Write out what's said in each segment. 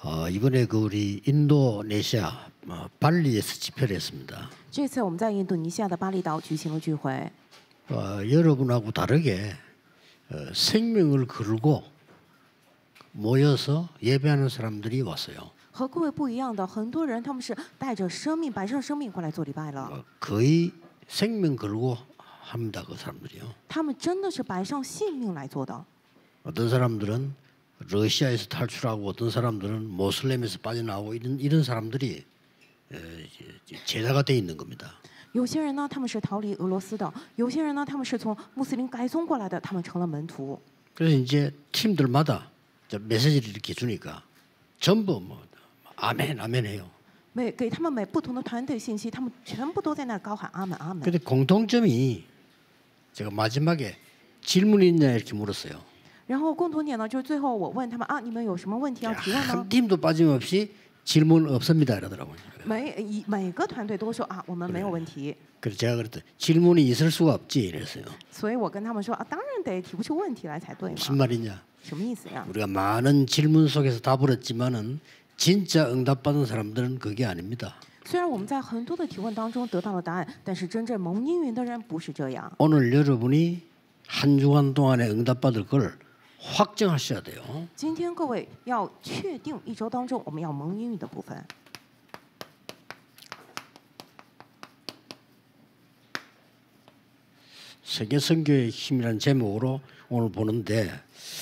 이번에 그 우리 인도네시아 발리에서 집회를 했습니다. 这次我们在印度尼西亚的巴厘岛举行了聚会。 여러분하고 다르게 생명을 걸고 모여서 예배하는 사람들이 왔어요. 和各位不一样的，很多人他们是带着生命，摆上生命过来做礼拜了。 거의 생명 걸고 합니다. 그 사람들이요. 他们真的是摆上性命来做的。 어떤 사람들은 러시아에서 탈출하고 어떤 사람들은 모슬렘에서 빠져나오고 이런 사람들이 제자가 돼 있는 겁니다. 有些人呢，他们是逃离俄罗斯的；有些人呢，他们是从穆斯林改宗过来的，他们成了门徒。 그래서 이제 팀들마다 메시지를 이렇게 주니까 전부 뭐 아멘 아멘 해요. 给他们每不同的团队信息，他们全部都在那高喊阿门阿门。 근데 공통점이 제가 마지막에 질문이 있냐 이렇게 물었어요. 然后共同点呢，就是最后我问他们啊，你们有什么问题要提问呢？ 한 팀도 빠짐없이 질문 없습니다 이러더라고요. 每个团队都说啊，我们没有问题。 그래서 제가 그랬더니 질문이 있을 수가 없지 이랬어요. 所以我跟他们说啊，当然得提不出问题来才对嘛。 무슨 말이냐? 什么意思呀？ 우리가 많은 질문 속에서 답을 얻지만은 진짜 응답받은 사람들은 그게 아닙니다. 虽然我们在很多的提问当中得到了答案，但是真正蒙应允的人不是这样。 오늘 여러분이 한 주간 동안에 응답받을 걸 확정하셔야 돼요. 今天各位要确定一周当中我们要蒙应允的部分。 세계 선교의 힘이라는 제목으로 오늘 보는데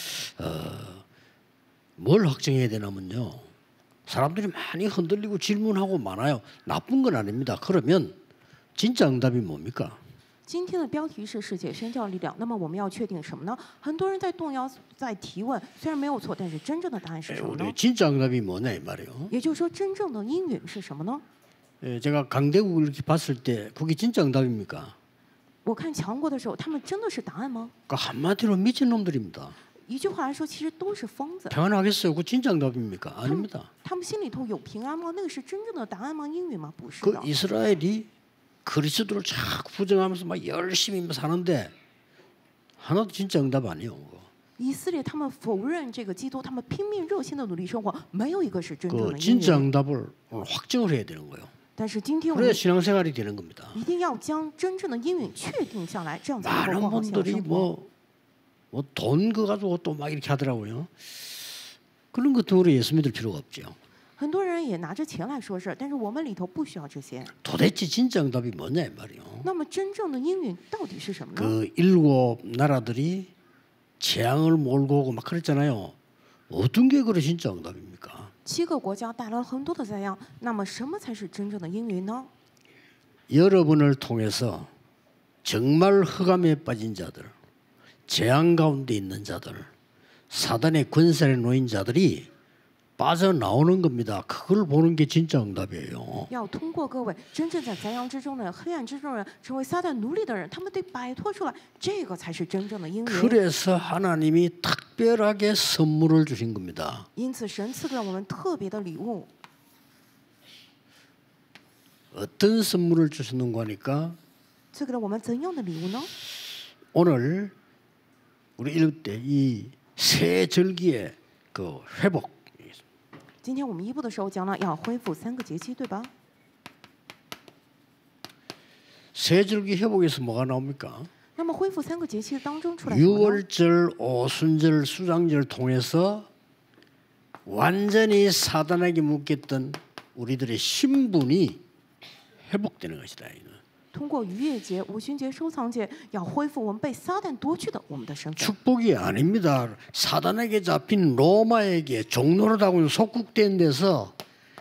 뭘 확정해야 되냐면요. 사람들이 많이 흔들리고 질문하고 많아요. 나쁜 건 아닙니다. 그러면 진짜 응답이 뭡니까? 今天的标题是世界宣教力量，那么我们要确定什么呢？很多人在动摇，在提问，虽然没有错，但是真正的答案是什么呢？ 우리 진짜 응답이 뭐냐 이 말이에요. 也就是说，真正的应允是什么呢？ 제가 강대국을 이렇게 봤을 때 그게 진짜 응답입니까? 我看强国的时候，他们真的是答案吗？ 그 한마디로 미친 놈들입니다. 一句话来说，其实都是疯子。 평안하겠어요? 그 진짜 응답입니까? 아닙니다. 他们心里头有平安吗？那个是真正的答案吗？应允吗？不是 그 的。 이스라엘이 그리스도를 자꾸 부정하면서 막 열심히 사는데 하나도 진짜 응답 아니에요. 以色列他们否认这个基督，他们拼命热心的努力生活，没有一个是真正 그 的应 진짜 允。 응답을 오늘 확정을 해야 되는 거예요. 但是今天我 그래야 们 신앙생활이 되는 겁니다. 一定要将真正的应允确定下来，这样才能够 많은 过好信仰 분들이 生活。 뭐 돈 그 가지고 또 막 이렇게 하더라고요. 그런 것 등으로 예수 믿을 필요가 없죠. 很多人也拿着钱来说事，但是我们里头不需要这些。 도대체 진짜 응답이 뭐냐 이 말이에요. 那么真正的应允到底是什么呢？ 그 일곱 나라들이 재앙을 몰고 오고 막 그랬잖아요. 어떤 게 그래 진짜 응답입니까? 7个国家带来了很多的灾殃，那么什么才是真正的应允呢？ 여러분을 통해서 정말 흑암에 빠진 자들, 재앙 가운데 있는 자들, 사단의 권세에 놓인 자들이 빠져나오는 겁니다. 그걸 보는 게 진짜 응답이에요. 要通过各位真正在灾殃之中的黑暗之中人，成为撒旦奴隶的人，他们得摆脱出来，这个才是真正的应允。 그래서 하나님이 특별하게 선물을 주신 겁니다. 因此，神赐给了我们特別的禮物。 어떤 선물을 주셨는가 하니까 赐给了我们怎样的禮物呢？ 오늘 우리 읽을 때 이 새 절기의 그 회복. 今天我们一部的时候讲了要恢复3个节期，对吧？ 새 절기 회복에서 뭐가 나옵니까? 那么恢复3个节期当中出来什么呢？ 유월절, 오순절, 수장절 통해서 완전히 사단에게 묶였던 우리들의 신분이 회복되는 것이다. 通过逾越节、五旬节、收藏节，要恢复我们被撒旦夺去的我们的身份。 축복이 아닙니다. 사단에게 잡힌 로마에게 종노릇하고 속국된 데서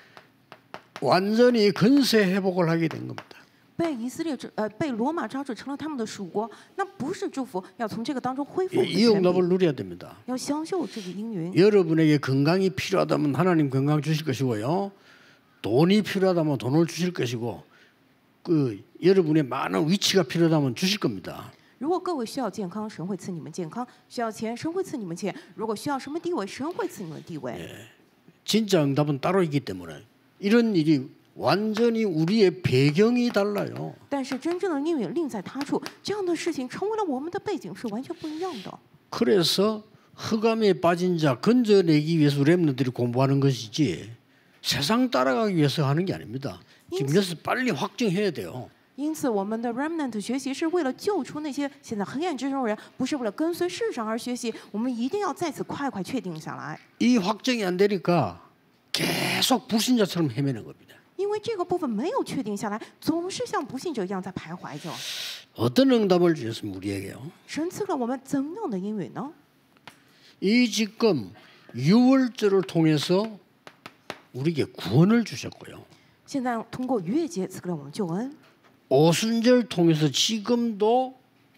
완전히 건세 회복을 하게 된 겁니다. 被罗马抓住成了他们的属国，那不是祝福，要从这个当中恢复我们的 이 权 응답을 利， 누려야 됩니다. 要享受这个应允。 여러분에게 건강이 필요하다면 하나님 건강 주실 것이고요. 돈이 필요하다면 돈을 주실 것이고 그 여러분의 많은 위치가 필요하다면 주실 겁니다. 如果各位需要健康，神会赐你们健康；需要钱，神会赐你们钱；如果需要什么地位，神会赐你们地位。 진짜 응답은 따로 있기 때문에 이런 일이 완전히 우리의 배경이 달라요. 但是真正的应允另在他处，这样的事情成为了我们的背景是完全不一样的。 그래서 흑암에 빠진 자 건져내기 위해서 렘넌트들이 공부하는 것이지 세상 따라가기 위해서 하는 게 아닙니다. 지금 여기서 빨리 확정해야 돼요. 因此，我们的 remnant 学习是为了救出那些现在黑暗之中的人，不是为了跟随世上而学习。我们一定要在此快确定下来。 이 확정이 안 되니까 계속 불신자처럼 헤매는 겁니다. 因为这个部分没有确定下来，总是像不信者一样在徘徊着。 어떤 응답을 주셨습니까 우리에게요? 神赐给我们怎样的应允呢？ 이 지금 유월절을 통해서 우리에게 구원을 주셨고요. 现在通过逾越节赐给了我们救恩， 오순절 통해서 지금도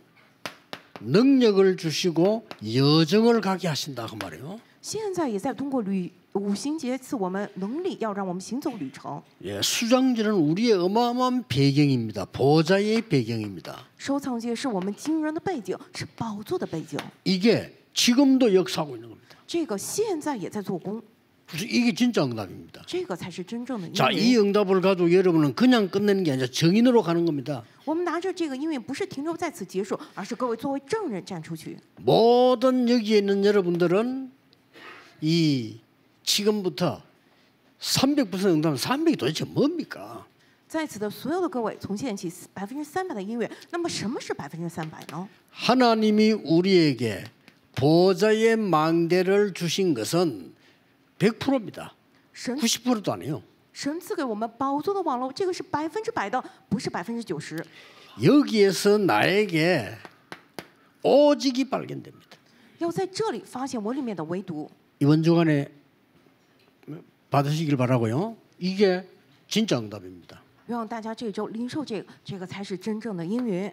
능력을 주시고 여정을 가게 하신다 그 말이에요. 现在也在通过五旬节赐我们能力，要让我们行走旅程。 예, 수장절은 우리의 어마어마한 배경입니다. 보좌의 배경입니다. 收藏节是我们惊人的背景，是宝座的背景。 이게 지금도 역사하고 있는 겁니다. 这个现在也在做工， 그래서 이게 진짜 응답입니다. 这个才是真正的应 자, 이 允。 응답을 가지고 여러분은 그냥 끝내는 게 아니라 정인으로 가는 겁니다. 我们拿着这个应允，不是停留在此结束，而是各位作为证人站出去。 모든 여기에 있는 여러분들은 이 지금부터 300% 응답은 300이 도대체 뭡니까? 在此的所有的各位，从现在起300%的应允，那么什么是300%呢？ 하나님이 우리에게 보좌의 망대를 주신 것은 100%입니다. 神 90%도 아니에요. 神赐给我们宝座的网络，这个是100%的，不是90%。 여기에서 나에게 오직이 발견됩니다. 要在这里发现我里面的唯独。 이번 주간에 받으시길 바라고요. 이게 진짜 응답입니다. 愿望大家这周领受这个才是真正的应允。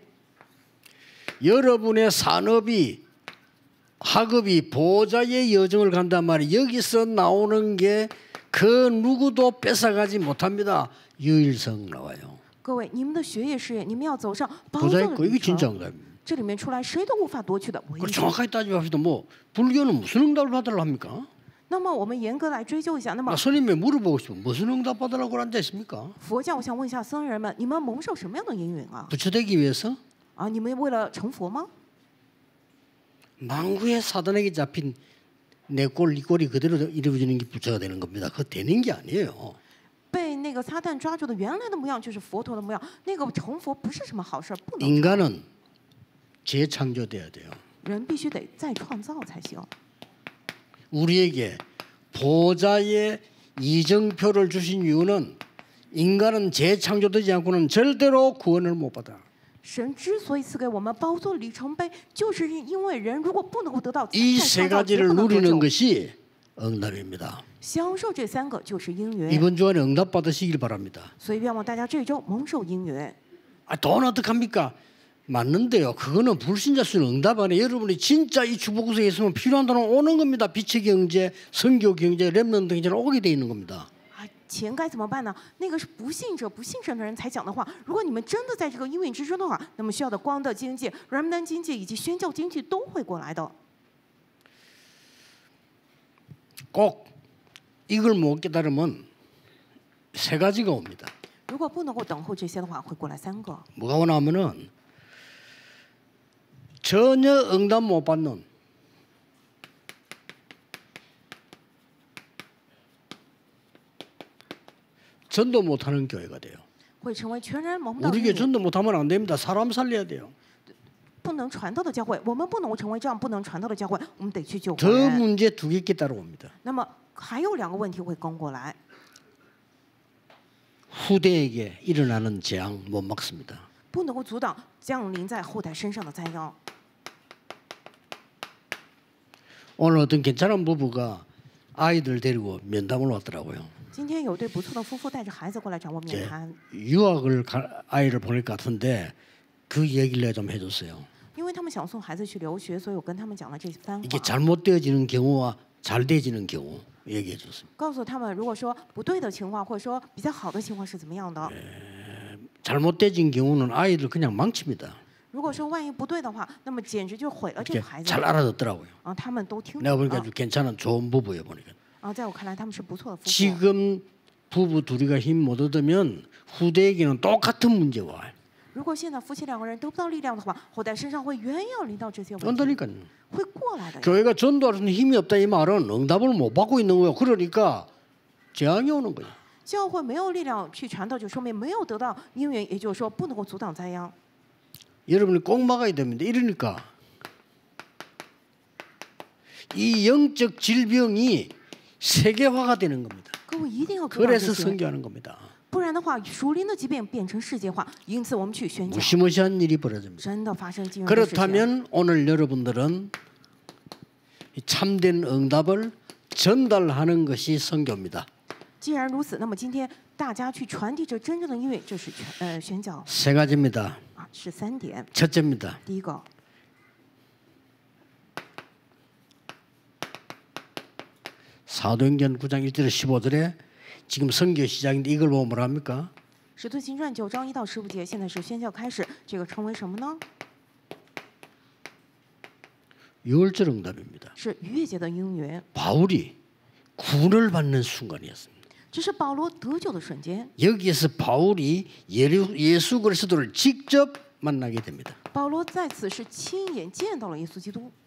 여러분의 산업이 학업이 보좌의 여정을 간단 말이에요. 여기서 나오는 게 그 누구도 뺏어가지 못합니다. 유일성 나와요. 各位，你们的学业事业，你们要走上宝 보좌 座的 있고 旅 이게 진짜 程。 응답입니다. 这里面出来谁都无法夺去的唯 그 一。 정확하게 따지합시다. 뭐 불교는 무슨 응답을 받으려 합니까? 那么我们严格来追究一下，那么 스님에 물어보고 싶으면 무슨 응답 받으라고 앉아 있습니까? 佛教，我想问一下僧人们，你们蒙受什么样的应允啊？ 부처되기 위해서 啊，你们为了成佛吗？ 망구의 사단에게 잡힌 내 꼴, 네 꼴이 그대로 이루어지는 게 부처가 되는 겁니다. 그거 되는 게 아니에요. 被那个撒旦抓住的原来的模样就是佛陀的模样，那个成佛不是什么好事，不能。 인간은 재창조돼야 돼요. 人必须得再创造才行。 우리에게 보좌의 이정표를 주신 이유는 인간은 재창조되지 않고는 절대로 구원을 못 받아. 神之所以赐给我们宝座里程碑，就是因为人如果不能够得到 이 再 세 创造，也 가지를 不能得 누리는 救。 것이 응답입니다. 享受这三个就是应允， 이번 주안에 응답 받으시길 바랍니다. 所以愿望大家这周蒙受应允。 돈 어떡합니까? 맞는데요. 그거는 불신자수는 응답 안에 여러분이 진짜 이 주보구성에 있으면 필요한 돈은 오는 겁니다. 빛의 경제, 선교 경제, 렘넌트 경제는 오게 돼 있는 겁니다. 啊，钱该怎么办呢？那个是不信神的人才讲的话。如果你们真的在这个应允之中的话，那么需要的光的经济、remnant经济以及宣教经济都会过来的。 꼭 이걸 못 깨달으면 세 가지가 옵니다. 如果不能够等候这些的话，会过来三个。 뭐가 오냐면은 전혀 응답 못 받는 전도 못하는 교회가 돼요. 会成为全然蒙不到 우리 应 교회 允、 전도 못하면 안 됩니다. 사람 살려야 돼요. 不能传道的教会。我们不能够成为这样不能传道的教会，我们得去救活 더 人。 문제 두 개 따라옵니다. 那么还有两个问题会跟过来， 후대에게 일어나는 재앙 못 막습니다. 不能够阻挡降临在后代身上的灾殃。 오늘 어떤 괜찮은 부부가 아이들 데리고 면담을 왔더라고요. 今天有对不错的夫妇带着孩子过来找我面 이제 谈， 유학을 아이를 보낼 것 같은데 그 얘기를 내가 좀 해줬어요. 因为他们想送孩子去留学，所以我跟他们讲了这番 이게 话， 잘못되어지는 경우와 잘 되어지는 경우 얘기해 줬습니다. 告诉他们如果说不对的情况，或者说比较好的情况是怎么样的。 잘못되어진 경우는 아이들 그냥 망칩니다. 如果说万一不对的话，那么简直就毁了这 이렇게 个孩子。 잘 알아듣더라고요. 啊，他们都听 내가 懂 보니까 了 아주 괜찮은 좋은 부부예요 보니까. 啊，在我看来他们是不错的夫妇。 지금 부부 둘이가 힘 못 얻으면 후대에게는 똑같은 문제가 와요. 如果现在夫妻两个人得不到力量的话，后代身上会原要临到这些问题， 온다니까요. 会过来的。 교회가 전도할 수 있는 힘이 없다 이 말은 응답을 못 받고 있는 거예요. 그러니까 재앙이 오는 거예요. 教会没有力量去传道，就说明没有得到应允，也就是说不能够阻挡灾殃。 여러분이 꼭 막아야 됩니다. 이러니까 이 영적 질병이 세계화가 되는 겁니다. 各位一定要阻挡 그래서 这些， 선교하는 겁니다. 不然的话，属灵的疾病变成世界化，因此我们去宣讲， 무시무시한 일이 벌어집니다. 真的发生惊人的事情。 그렇다면 오늘 여러분들은 이 참된 응답을 전달하는 것이 선교입니다. 既然如此，那么今天大家去传递这真正的应允，这是宣教 세 가지입니다. 啊，是3点。 첫째입니다. 第一个， 사도행전 9장 1절 15절에 지금 선교 시작인데 이걸 보면 뭐라 합니까? 使徒行传9章1到15节，现在是宣教开始，这个称为什么呢？ 유월절 응답입니다. 是逾越节的应允， 바울이 구원을 받는 순간이었습니다. 这是保罗得救的瞬间。 여기에서 바울이 예수 그리스도를 직접 만나게 됩니다. 保罗在此是亲眼见到了耶稣基督。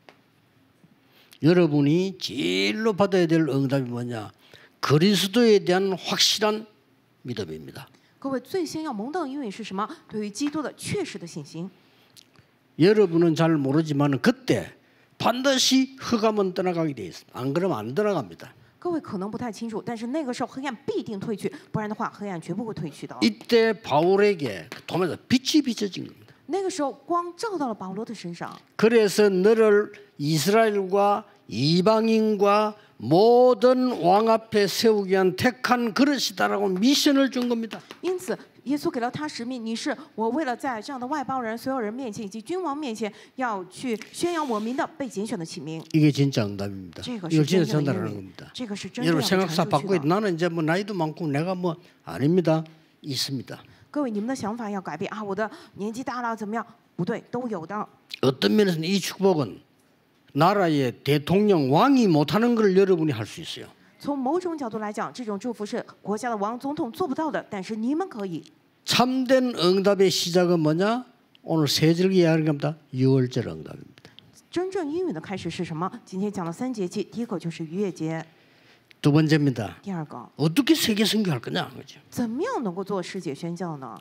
여러분이 제일로 받아야 될 응답이 뭐냐? 그리스도에 대한 확실한 믿음입니다. 各位最先要蒙到的应允是什么？对于基督的确实的信心。 여러분은 잘 모르지만 그때 반드시 흑암은 떠나가게 돼 있습니다. 안 그러면 안 떠나갑니다. 各位可能不太清楚，但是那个时候黑暗必定退去，不然的话黑暗绝不会退去的。 이때 바울에게 도면서 빛이 비춰진 겁니다. 那个时候光照到了保罗的身上， 그래서 너를 이스라엘과 이방인과 모든 왕 앞에 세우기 위한 택한 그릇이다라고 미션을 준 겁니다. 因此耶稣给了他使命，你是我为了在这样的外邦人、所有人面前以及君王面前，要去宣扬我名的被拣选的启明。 이게 진짜 응답입니다. 这个 이걸 是真 진짜 正的 전달하는 应允 겁니다. ， 这个是真正 여러분 要 생각사 传出去 바꿔야 的。 나는 이제 뭐 나이도 많고 내가 뭐 아닙니다. 있습니다. 各位，你们的想法要改变啊！我的年纪大了，怎么样？不对，都有的。 어떤 면에서는 이 축복은 나라의 대통령 왕이 못하는 걸 여러분이 할 수 있어요. 从某种角度来讲，这种祝福是国家的王、总统做不到的，但是你们可以。 참된 응답의 시작은 뭐냐? 오늘 세 절 이야기를 합니다. 유월절 응답입니다. 真正应允的开始是什么？今天讲了3节气，第一个就是逾越节， 두 번째입니다. 第二个 어떻게 세계 선교할 거냐? 그죠? 怎么样能够做世界宣教呢？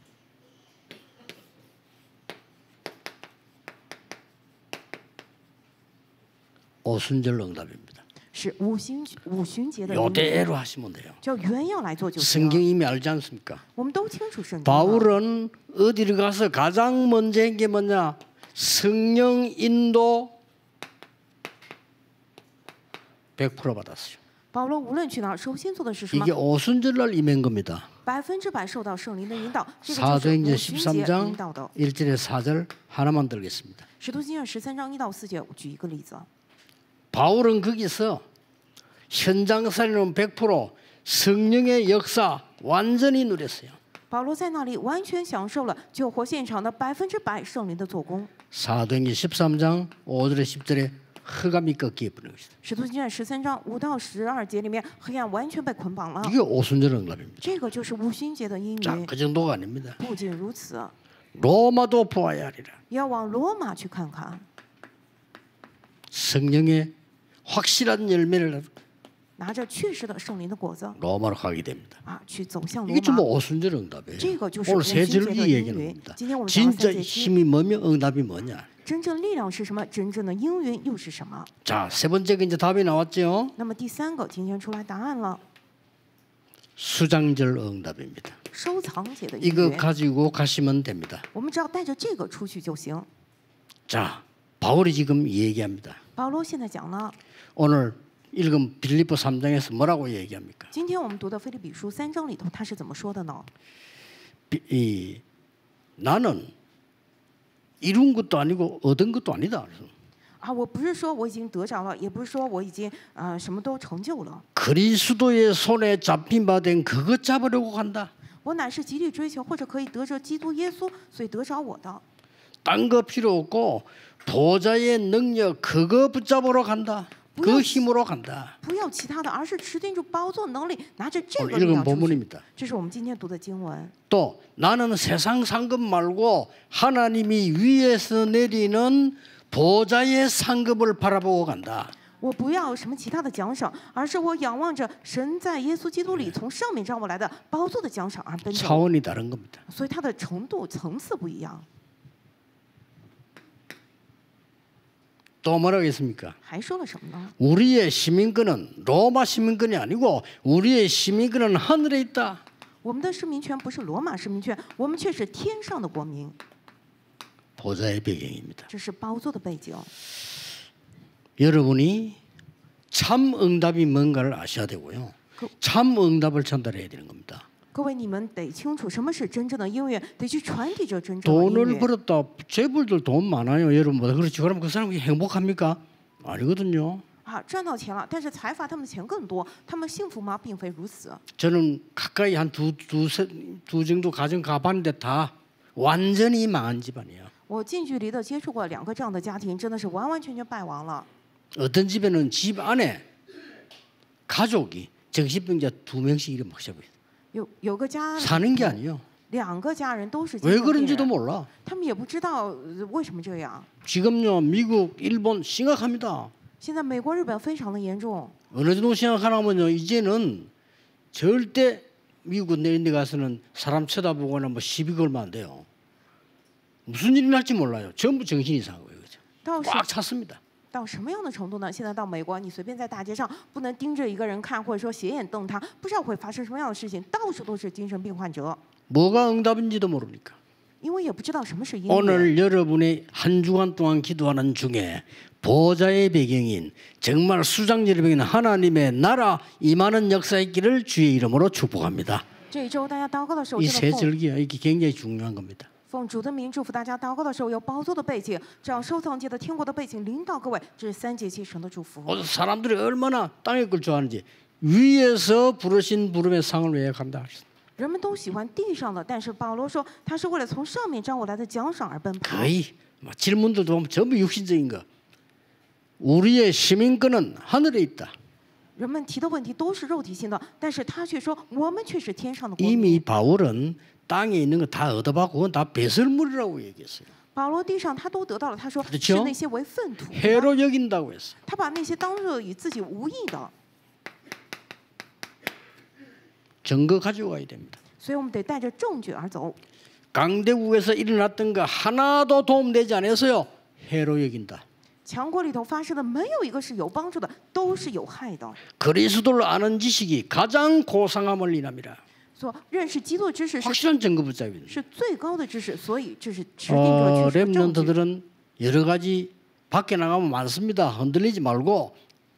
오순절 응답입니다. 是五旬节的应允， 요대로 하시면 돼요. 就原要来做就行了。 성경 이미 알지 않습니까? 我们都清楚圣经了。 바울은 어디를 가서 가장 먼저 한 게 뭐냐? 성령 인도 100% 받았어요. 保罗无论去哪儿，首先做的是什么 이게 ？ 오순절날 임한 겁니다. 100%受到圣灵的引导，这个就是 사도행전 五旬节引 13장 导的。 1절에 4절 하나만 들겠습니다. 使徒行传13章1到4节，我举一个例子。 바울은 거기서 현장살이는 100% 성령의 역사 완전히 누렸어요. 保罗在那里完全享受了救活现场的100%圣灵的做工。 사도행전 13장 5절에 10절에 흑암이 꺾여 버린 것이다. 使徒行传13章5到12节里面，黑暗完全被捆绑了。 이게 오순절 응답입니다. 这个就是五旬节的应 자, 允。 그 정도가 아닙니다. 不仅如此， 로마도 보아야 하리라. 要往罗马去看看， 성령의 확실한 열매를 拿着确实的圣灵的果子 로마로 가게 됩니다. 啊，去走向罗 이게 전부 马。 오순절 응답이에요. 这个就是 오늘 五 세 旬节的 절기 应 얘기는 允 겁니다. 。 今天我们讲了 진짜 3节期， 힘이 뭐며 응답이 뭐냐? 真正力量是什么？真正的应允又是什么？ 자, 세 번째가 이제 답이 나왔죠. 那么第3个，今天出来答案了， 수장절 응답입니다. 收藏节的应 이거 允。 가지고 가시면 됩니다. 我们只要带着这个出去就行。 자, 바울이 지금 얘기합니다. 保罗现在讲了， 오늘 읽은 빌립보 3장에서 뭐라고 얘기합니까? 今天我们读的腓立比书3章里头，他是怎么说的呢？ 나는 이룬 것도 아니고 얻은 것도 아니다. 啊，我不是说我已经得着了，也不是说我已经什么都成就了， 그리스도의 손에 잡힌 바 된 그것 잡으려고 간다. 我乃是极力追求或者可以得着基督耶稣，所以得着我的。 딴 거 필요 없고 보좌의 능력 그거 붙잡으러 간다. 그 힘으로 간다. 不要其他的，而是持定住宝座能力，拿着这 오늘 个力 읽은 量出去。 본문입니다. 这是我们今天读的经文。 또 나는 세상 상급 말고 하나님이 위에서 내리는 보좌의 상급을 바라보고 간다. 我不要什么其他的奖赏，而是我仰望着神在耶稣基督里从上面招我来的宝座的奖赏而奔走。 차원이 다른 겁니다. 所以它的程度层次不一样。 또 뭐라고 했습니까? 还说了什么呢？ 우리의 시민권은 로마 시민권이 아니고 우리의 시민권은 하늘에 있다. 我们的市民权不是罗马市民权，我们却是天上的国民。 보좌의 배경입니다. 这是宝座的背景。 여러분이 참 응답이 뭔가를 아셔야 되고요. 참 응답을 전달해야 되는 겁니다. 各位，你们得清楚什么是真正的音乐，得去传递这真正的音 돈을 乐。 벌었다. 재벌들 돈 많아요. 여러분보다. 그렇지. 그럼 그 사람이 행복합니까? 아니거든요. 啊，赚到钱了，但是财阀他们钱更多，他们幸福吗？并非如此。 저는 가까이 한 두 정도 가정 가봤는데 다 완전히 망한 집안이에요. 我近距离的接触过2个这样的家庭，真的是完完全全败亡了。 어떤 집에는 집 안에 가족이 정신병자 2명씩 이렇게 막 잡아요. 有个家 사는 게 아니에요. 2个家人都是 왜 精神病 그런지도 人， 몰라. 他们也不知道为什么这样。 지금요 미국, 일본 심각합니다. 现在美国、日本非常的严重。 어느 정도 생각하냐면요 이제는 절대 미국 내린 데 가서는 사람 쳐다보거나 뭐 시비 걸면 안 돼요. 무슨 일이 날지 몰라요. 전부 정신 이상한 거예요. 그죠? 到什 꽉 찼습니다. 到什么样的程度呢？现在到美国，你随便在大街上不能盯着一个人看，或者说斜眼瞪他，不知道会发生什么样的事情，到处都是精神病患者， 뭐가 응답인지도 모르니까. 因为也不知道什么是音乐。 오늘 여러분의 한 주간 동안 기도하는 중에 보좌의 배경인 정말 수장질의 배경인 하나님의 나라 임하는 역사의 길을 주의 이름으로 축복합니다. 这一周大家祷告的时候， 이 真 세 的 절기가 이게 굉장히 중요한 겁니다. 奉主的名祝福大家。祷告的时候有宝座的背景，这样收藏界的天国的背景领导各位，这是3节期神的祝福。 사람들이 얼마나 땅의 걸 좋아하는지 위에서 부르신 부름의 상을 왜 간다. 人们都喜欢地上的，但是保罗说他是为了从上面招我来的奖赏而奔跑。 거의 질문들도 보면 전부 육신적인 거. 우리의 시민권은 하늘에 있다. 人们提的问题都是肉体性的，但是他却说我们却是天上的国 이미 民。 바울은 땅에 있는 거 다 얻어받고 그건 다 배설물이라고 얘기했어요. 保罗地上他都得到了，他说 그렇죠 是那些为粪土， 해로 여긴다고 했어요. 他把那些当作与自己无益的， 증거 가지고 가야 됩니다. 所以我们得带着证据而走。 강대국에서 일어났던 거 하나도 도움되지 않아서요. 해로 여긴다. 强国里头发生的没有一个是有帮助的，都是有害的。 그리스도를 아는 지식이 가장 고상함을 인함이라. 所认识基督的知识是 확실한 증거 붙잡입니다. 是最高的知识，所以这是持定这个知识的证据。 렘넌트들은 여러 가지 밖에 나가면 많습니다. 흔들리지 말고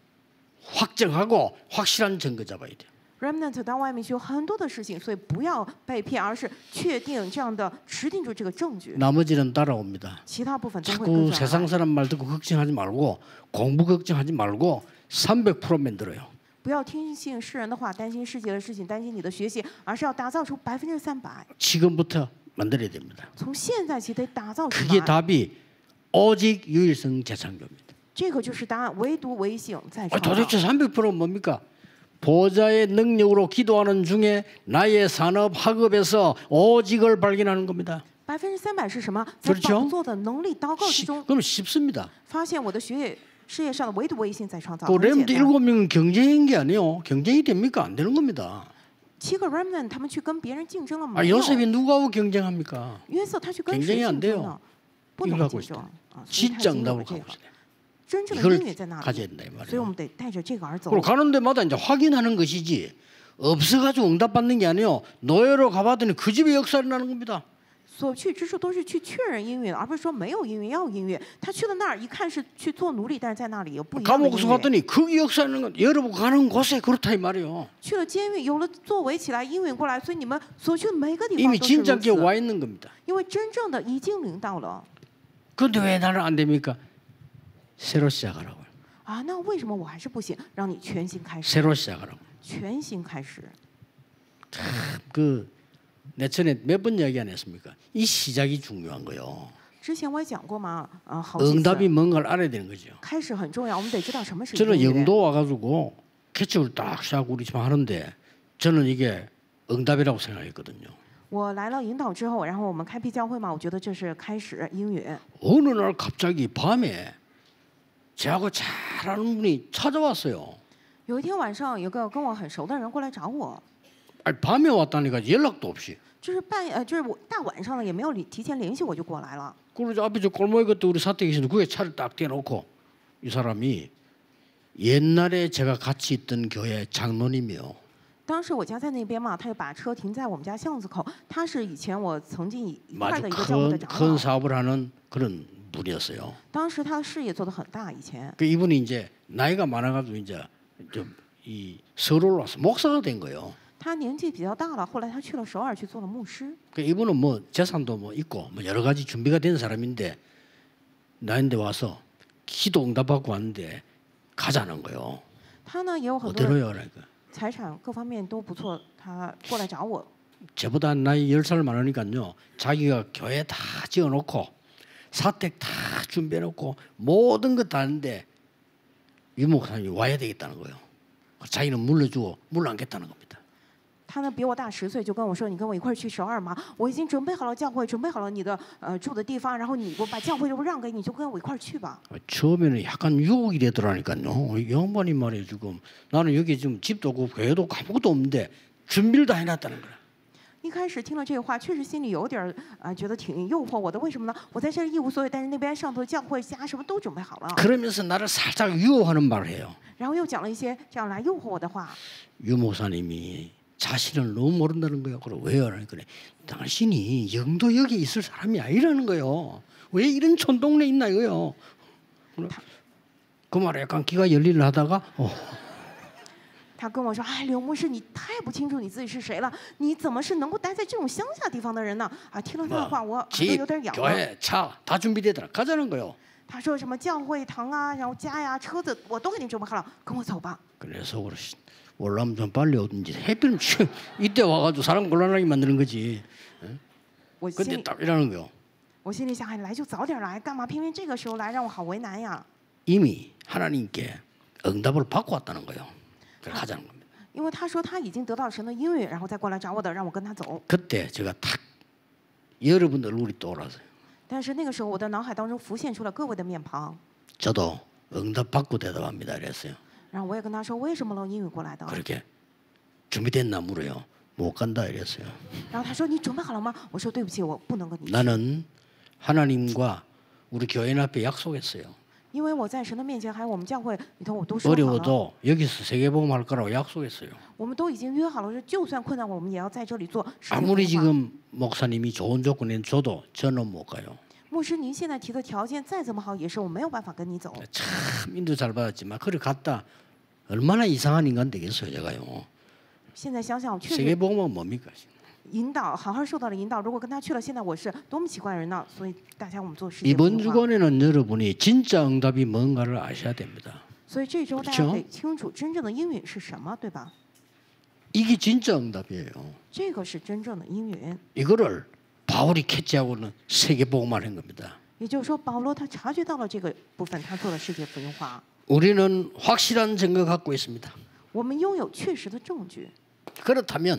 확정하고 확실한 증거 잡아야 돼요. Remnant 到外面去有很多的事情，所以不要被骗，而是确定这样的持定住这个证据。 나머지는 따라옵니다. 其他部分都会 자꾸 跟着而 세상 来。 사람 말 듣고 걱정하지 말고 공부 걱정하지 말고 300% 만들어요. 不要听信世人的话，担心世界的事情，担心你的学习，而是要打造出300%。 지금부터 만들어야 됩니다. 从现在起得打造出 그게 来， 답이 오직 유일성 재창조입니다. 这个就是答案，唯独唯性在创造。 도대체 300%는 뭡니까? 보좌의 능력으로 기도하는 중에 나의 산업 학업에서 오직을 발견하는 겁니다. 300%是什么？在 그렇죠 宝座的能力祷告之中， 그럼 쉽습니다. 发现我的学业事业上的唯独唯性在创造。 그 很简 렘드 单 7명은 경쟁인 게 아니에요. 경쟁이 됩니까? 안 되는 겁니다. 7个 remnant 他们去跟别人竞争了没 아, 有？ 요셉이 누구하고 경쟁합니까? 约瑟他去跟 경쟁이 谁 안 竞争 돼요 呢？不 이거 能 갖고 竞争 있어요. 啊！所以他 진짜 经历 응답을 了这 갖고 个， 있어야 돼요. 真正的 이걸 音乐在那 가져야 里， 된다 이 所以我 말이에요. 们得带着这个而走。 그리고 가는 데마다 이제 확인하는 것이지 없어가지고 응답받는 게 아니에요. 노예로 가봤더니 그 집에 역사를 나는 겁니다. 所去之处都是去确认音乐的，而不是说没有音乐要音乐。他去了那儿一看是去做奴隶，但是在那里有不一样的 감옥에서 音乐。 갔더니 거기 역사하는 건 여러분 가는 곳에 그렇다 이 말이에요. 去了监狱，有了作为起来，音乐过来，所以你们所去的每个地方 이미 都是如 진짜게 此。 와 있는 겁니다. 因为真正的已经领到了 그런데 왜 나는 안 됩니까? 새로 시작하라고요. 啊，那为什么我还是不行？让你全新开始， 새로 시작하라고. 全新开始。 그 내 전에 몇 번 이야기 안 했습니까? 이 시작이 중요한 거요. 之前我也讲过嘛，好几次。 응답이 뭔가를 알아야 되는 거죠. 开始很重要，我们得知道什么是 저는 英语。 영도 와가지고 개척을 딱 시작하고 우리 집 하는데 저는 이게 응답이라고 생각했거든요. 我来了引导之后，然后我们开辟教会嘛，我觉得这是开始英语。 어느 날 갑자기 밤에 저하고 잘 아는 분이 찾아왔어요. 有一天晚上，有个跟我很熟的人过来找我， 아니, 밤에 왔다니까 연락도 없이. 就是就是我大晚上了，也没有提前联系我就过来了。 그러자 앞에 저 골목에 그때 우리 사택에 계시는데 그에 차를 딱 대놓고 이 사람이 옛날에 제가 같이 있던 교회 장로님이요. 当时我家在那边嘛，他就把车停在我们家巷子口。他是以前我曾经一块 아주 的一个教会的 큰 长 큰 老。 사업을 하는 그런 분이었어요. 当时他的事业做得很大，以前。 그 이분이 이제 나이가 많아가지고 이제 좀 이 서울로 와서 목사가 된 거예요. 他年纪比较大了，后来他去了首尔去做了牧师。 그 이분은 뭐 재산도 뭐 있고 뭐 여러 가지 준비가 된 사람인데 나인데 와서 기도 응답받고 왔는데 가자는 거예요. 他呢也有很多 어디로요? 그러니까 财产各方面都不错，他过来找我。 저보다 나이 10살 많으니까요. 자기가 교회 다 지어놓고 사택 다 준비해놓고 모든 것 다 하는데 유 목사님이 와야 되겠다는 거예요. 자기는 물러주고 물러안겠다는 겁니다. 他呢比我大10岁，就跟我说：“你跟我一块儿去首尔吗？我已经准备好了教会，准备好了你的住的地方，然后我把教会都让给你，就跟我一块儿去吧。” 처음에는 약간 유혹이 되더라니까요. 이 양반이 말이에요. 지금 나는 여기 지금 집도 없고 교회도 없고 아무것도 없는데 준비를 다 해놨다는 거야. 一开始听了这个话，确实心里有点觉得挺诱惑我的。为什么呢？我在这儿一无所有，但是那边上头教会家什么都准备好了。 그러면서 나를 살짝 유혹하는 말을 해요. 然后又讲了一些这样来诱惑我的话。 유 목사님이 자신을 너무 모른다는 거예요. 그래 왜요? 그래 당신이 영도 여기 있을 사람이 아니라는 거예요. 왜 이런 촌동네 있나 이거요. 그 말에 약간 귀가 열리를 하다가 他跟我说：“哎，刘牧师，你太不清楚你自己是谁了，你怎么是能够待在这种乡下地方的人呢？”啊，听了他的话，我耳朵 집, 有点痒了。 교회, 차 다 준비되더라. 가자는 거예요. 他说什么教会堂啊，然后家呀、车子，我都给你准备好了，跟我走吧。 그래서 그러시 올라오면 좀 빨리 오든지 해필 이때 와가지고 사람 곤란하게 만드는 거지. 我心 근데 里 딱 이러는 거요. 我心里想，哎，来就早点来，干嘛偏偏这个时候来，让我好为难呀？ 이미 하나님께 응답을 받고 왔다는 거예요. 그래 가자는 겁니다. 因为他说他已经得到神的应允，然后再过来找我的，让我跟他走。 그때 제가 탁 여러분 얼굴이 떠올라서요. 但是那个时候，我的脑海当中浮现出了各位的面庞， 저도 응답 받고 대답합니다. 이랬어요. 然后我也跟他说，为什么能应允过来的？ 그렇게 준비됐나 물어요. 못 간다 이랬어요. 然后他说：“你准备好了吗？”我说：“对不起，我不能跟你去， 나는 하나님과 우리 교인 앞에 약속했어요. 因为我在神的面前，还有我们教会里头，我都说好了， 어려워도 여기서 세계복음 할 거라고 약속했어요. 我们都已经约好了，说就算困难，我们也要在这里做世界 아무리 文化。 지금 목사님이 좋은 조건을 줘도 저는 못 가요. 牧师，您现在提的条件再怎么好，也是我没有办法跟你走。 참 인도 잘 받았지만 그래 갔다 얼마나 이상한 인간 되겠어요 제가요. 现在想想，我确实 세계복음은 뭡니까? 引导，好好受到了引导。如果跟他去了，现在我是多么奇怪的人呢？所以大家我们做世界 이번 文化。 주간에는 여러분이 진짜 응답이 뭔가를 아셔야 됩니다. 所以这周大家得清楚真正的应允是什么，对吧？ 이게 진짜 응답이에요. 这个是真正的应允。 이거를 바울이 캐치하고는 세계복음을 한 겁니다. 也就是说，保罗他察觉到了这个部分，他做了世界福音化。 우리는 확실한 증거 갖고 있습니다. 我们拥有确实的证据。 그렇다면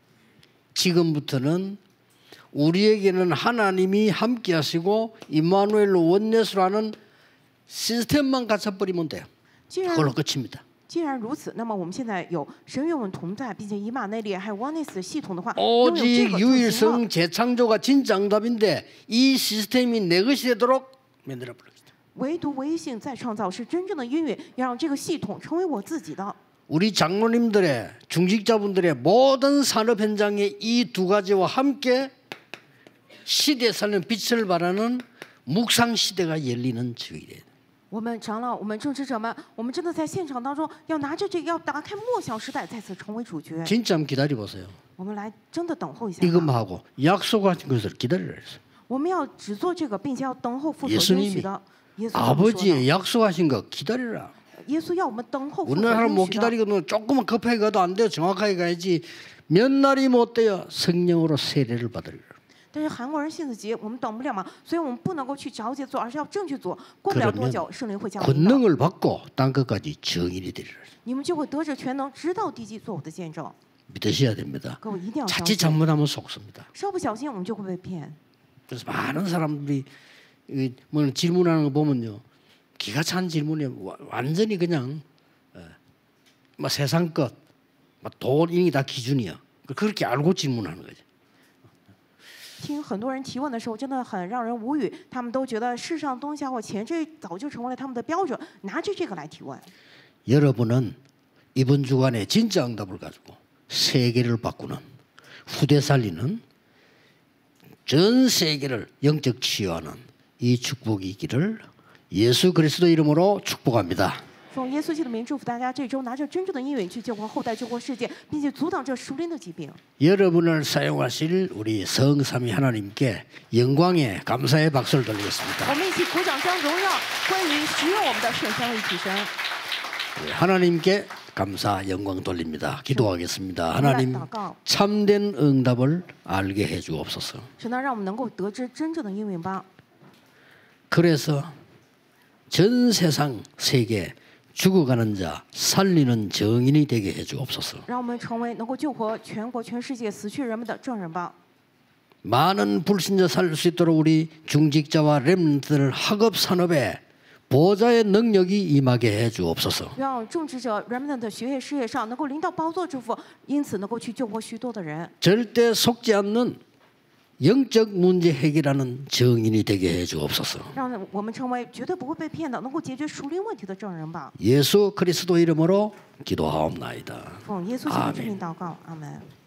지금부터는 우리에게는 하나님이 함께하시고 임마누엘로 원내수라는 시스템만 갖춰버리면 돼요. 既然 그걸로 끝입니다. 既然如此，那么我们现在有神与我们同在，并且以马内利还有 Oneness 系统的话，拥有这 오직 个就行了。 유일성 재창조가 진짜 응답인데 이 시스템이 내 것이 되도록 만들어버립니다. 唯独唯一性再创造是真正的应允，要让这个系统成为我自己的。 우리 장로님들의 중직자분들의 모든 산업 현장에 이 두 가지와 함께 시대에 살는 빛을 발하는 묵상 시대가 열리는 주일이에요. 我们长老，我们政治者们，我们真的在现场当中要拿着这个，要打开末小时代，再次成为主角。 진짜 한번 기다려 보세요. 我们来真的等候一下吧。 이것만 하고 약속하신 것을 기다리라 했어요. 我们要只做这个，并且要等候父所应 예수님이 许的。耶稣这么说的 아버지의 약속하신 거 기다리라. 耶稣要我们等候父所 우리나라 应 못 许的。 기다리거든. 조금만 급하게 가도 안 돼요. 정확하게 가야지. 몇 날이 못 돼요. 성령으로 세례를 받으리라. 但但是韩国人信自己，我们等不了嘛，所以我们不能够去着急做，而是要正去做。过不了多久，圣灵会降临的。 권능을 받고 땅 끝까지 증인이 되리라. 你们就会得着全能，直到地极做我的见证。 믿으셔야 됩니다. 各位一定要相 자칫 信， 잘못하면 속습니다. 稍不小心我们就会被骗。 그래서 많은 사람들이 뭐 질문하는 거 보면요, 기가 찬 질문이 완전히 그냥 뭐 세상 것, 돈 이게 다 기준이야. 그렇게 알고 질문하는 거죠. 听很多人提问的时候，真的很让人无语。他们都觉得世上东西或钱，这早就成为了他们的标准，拿着这个来提问。 여러분은 이번 주간에 진짜 응답을 가지고 세계를 바꾸는 후대 살리는 전 세계를 영적 치유하는 이 축복이 있기를 예수 그리스도 이름으로 축복합니다. 奉耶稣基督的名祝福大家，这周拿着真正的应允去救活后代、救活世界，并且阻挡这属灵的疾病。 여러분을 사용하실 우리 성삼위 하나님께 영광의 감사의 박수를 돌리겠습니다. 我们一起鼓掌，将荣耀归于使用我们的圣三位一体神。 하나님께 감사 영광 돌립니다. 기도하겠습니다. 하나님 참된 응답을 알게 해 주옵소서. 神呢，让我们能够得知真正的应允吧。 그래서 전 세상 세계 죽어가는 자 살리는 정인이 되게 해 주옵소서. 让我们成为能够救活全国、全世界死去人们的证人吧。 많은 불신자 살릴 수 있도록 우리 중직자와 렘들 학업 산업에 보좌의 능력이 임하게 해 주옵소서. 让种植者人们的学业事业上能够临到宝座之福，因此能够去救活许多的人。 절대 속지 않는 영적 문제 해결하는 정인이 되게 해 주옵소서. 让我们成为绝对不会被骗的，能够解决属灵问题的证人吧。 예수 그리스도 이름으로 기도하옵나이다. 奉耶稣基督之名祷告，阿门。